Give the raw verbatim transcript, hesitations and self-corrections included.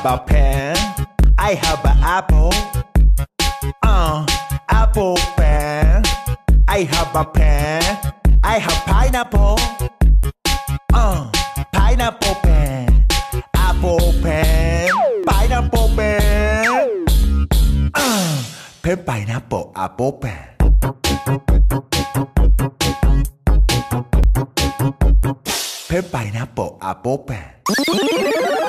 have a pen. I have an apple. Uh, apple pen. I have a pen. I have pineapple. Uh, pineapple pen. Apple pen. Pineapple pen. Uh, pen pineapple apple pen. Pen pineapple apple pen.